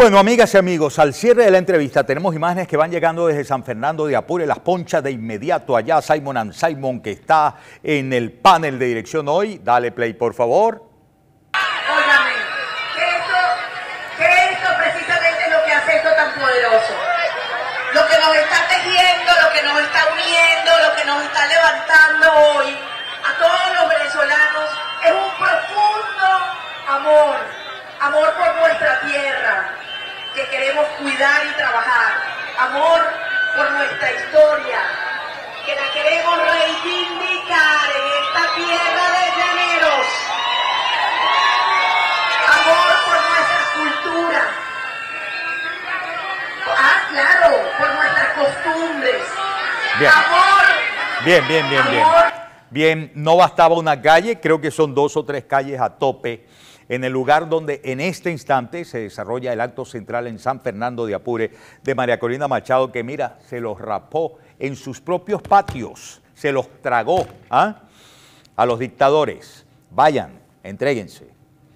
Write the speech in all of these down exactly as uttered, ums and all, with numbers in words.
Bueno, amigas y amigos, al cierre de la entrevista tenemos imágenes que van llegando desde San Fernando de Apure, las ponchas de inmediato allá, Simon and Simon, que está en el panel de dirección hoy. Dale play, por favor. Óigame, que esto, que esto precisamente es lo que hace esto tan poderoso. Lo que nos está tejiendo, lo que nos está uniendo, lo que nos está levantando hoy a todos los venezolanos es un profundo amor, amor por nuestra tierra, que queremos cuidar y trabajar, amor por nuestra historia, que la queremos reivindicar en esta tierra de llaneros, amor por nuestra cultura, ah, claro, por nuestras costumbres, Bien. amor, Bien, bien, bien, bien. amor. Bien, no bastaba una calle, creo que son dos o tres calles a tope en el lugar donde en este instante se desarrolla el acto central en San Fernando de Apure de María Corina Machado, que mira, se los rapó en sus propios patios, se los tragó ¿ah? a los dictadores. Vayan, entréguense.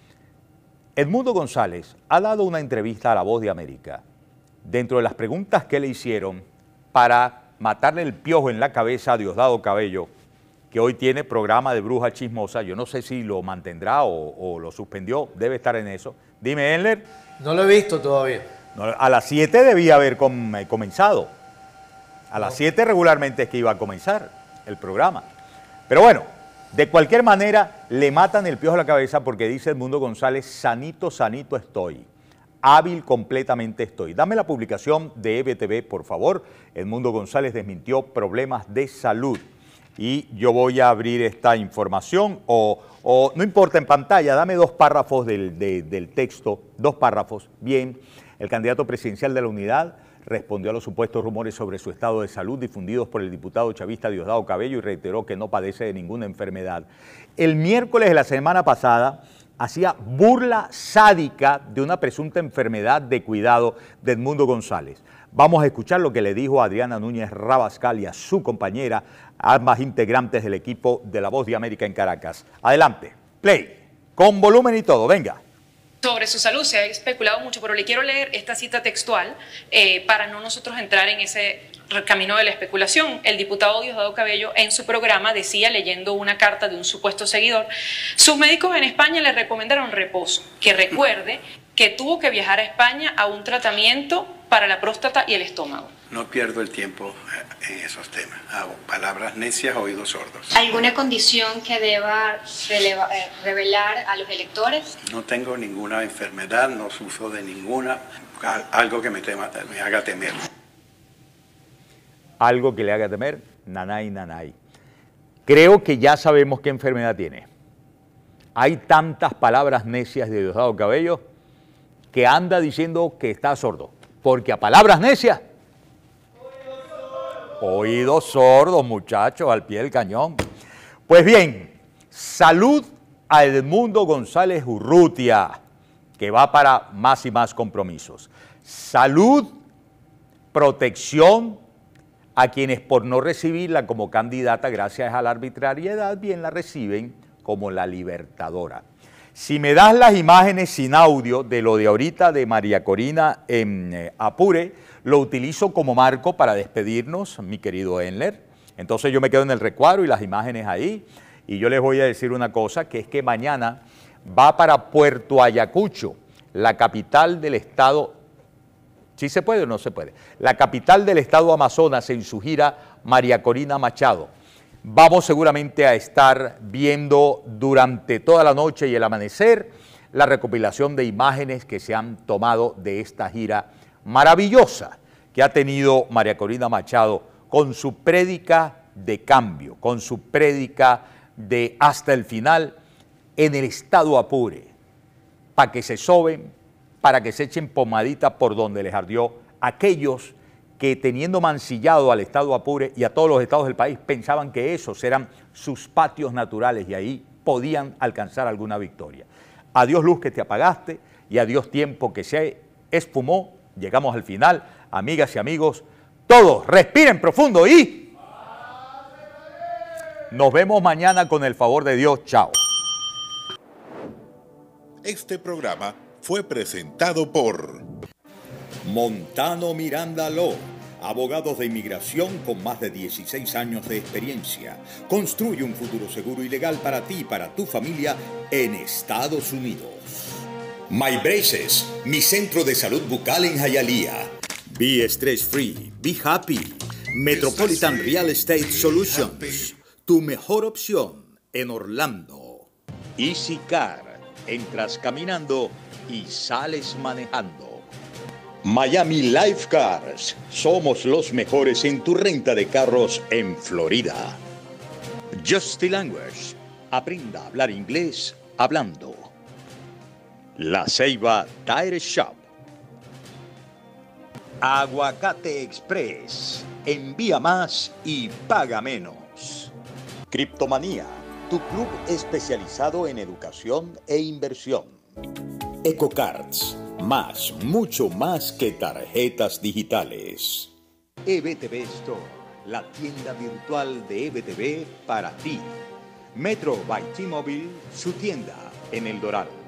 Edmundo González ha dado una entrevista a La Voz de América. Dentro de las preguntas que le hicieron para matarle el piojo en la cabeza a Diosdado Cabello, que hoy tiene programa de Bruja Chismosa, yo no sé si lo mantendrá o, o lo suspendió, debe estar en eso. Dime, Enler. No lo he visto todavía. No, a las siete debía haber com comenzado. A las No. siete regularmente es que iba a comenzar el programa. Pero bueno, de cualquier manera le matan el piojo a la cabeza porque dice Edmundo González, sanito, sanito estoy. Hábil completamente estoy. Dame la publicación de E B T V, por favor. Edmundo González desmintió problemas de salud. Y yo voy a abrir esta información, o, o no importa en pantalla, dame dos párrafos del, de, del texto, dos párrafos. Bien, el candidato presidencial de la Unidad respondió a los supuestos rumores sobre su estado de salud difundidos por el diputado chavista Diosdado Cabello y reiteró que no padece de ninguna enfermedad. El miércoles de la semana pasada hacía burla sádica de una presunta enfermedad de cuidado de Edmundo González. Vamos a escuchar lo que le dijo a Adriana Núñez Rabascal y a su compañera, ambas integrantes del equipo de La Voz de América en Caracas. Adelante, play, con volumen y todo, venga. Sobre su salud se ha especulado mucho, pero le quiero leer esta cita textual eh, para no nosotros entrar en ese camino de la especulación. El diputado Diosdado Cabello en su programa decía, leyendo una carta de un supuesto seguidor, sus médicos en España le recomendaron reposo, que recuerde que tuvo que viajar a España a un tratamiento para la próstata y el estómago. No pierdo el tiempo en esos temas. Hago palabras necias, oídos sordos. ¿Alguna condición que deba releva, eh, revelar a los electores? No tengo ninguna enfermedad, no sufro de ninguna, algo que me, tema, me haga temer. Algo que le haga temer, nanay, nanay. Creo que ya sabemos qué enfermedad tiene. Hay tantas palabras necias de Diosdado Cabello que anda diciendo que está sordo. Porque a palabras necias, oídos sordos, muchachos, al pie del cañón. Pues bien, salud a Edmundo González Urrutia, que va para más y más compromisos. Salud, protección a quienes por no recibirla como candidata gracias a la arbitrariedad, bien la reciben como la libertadora. Si me das las imágenes sin audio de lo de ahorita de María Corina en eh, Apure, lo utilizo como marco para despedirnos, mi querido Enler. Entonces yo me quedo en el recuadro y las imágenes ahí. Y yo les voy a decir una cosa, que es que mañana va para Puerto Ayacucho, la capital del estado. ¿Sí se puede o no se puede? La capital del estado Amazonas en su gira María Corina Machado. Vamos seguramente a estar viendo durante toda la noche y el amanecer la recopilación de imágenes que se han tomado de esta gira maravillosa que ha tenido María Corina Machado con su prédica de cambio, con su prédica de hasta el final en el estado Apure, para que se soben, para que se echen pomadita por donde les ardió aquellos que teniendo mancillado al estado Apure y a todos los estados del país pensaban que esos eran sus patios naturales y ahí podían alcanzar alguna victoria. Adiós luz que te apagaste y adiós tiempo que se esfumó. Llegamos al final, amigas y amigos, todos respiren profundo y nos vemos mañana con el favor de Dios. Chao. Este programa fue presentado por Montano Miranda Law, abogados de inmigración con más de dieciséis años de experiencia. Construye un futuro seguro y legal para ti y para tu familia en Estados Unidos. My Braces, mi centro de salud bucal en Hialeah. Be stress free, be happy. Metropolitan Real Estate Solutions, tu mejor opción en Orlando. Easy Car, entras caminando y sales manejando. Miami Life Cars, somos los mejores en tu renta de carros en Florida. Justy Language, aprenda a hablar inglés hablando. La Ceiba Tire Shop. Aguacate Express, envía más y paga menos. Criptomanía, tu club especializado en educación e inversión. EcoCards, más, mucho más que tarjetas digitales. E B T V Store, la tienda virtual de E B T V para ti. Metro by T-Mobile, su tienda en El Doral.